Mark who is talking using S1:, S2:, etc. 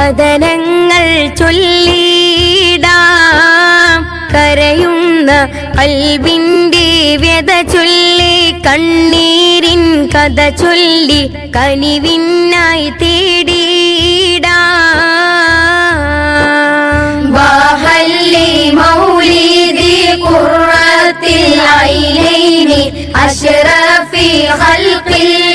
S1: വദനങ്ങൾ ചൊല്ലിടാം കരയുന്ന ഖൽബിന്റെ വ്യത ചൊല്ലി കണ്ണീരിൻ കഥ ചൊല്ലി കനിവിനായി തേടിടാം വഹല്ലി മൗലിദി ഖുർറത്തിൽ ഐനൈനി അശ്റഫി ഖൽഖിൽ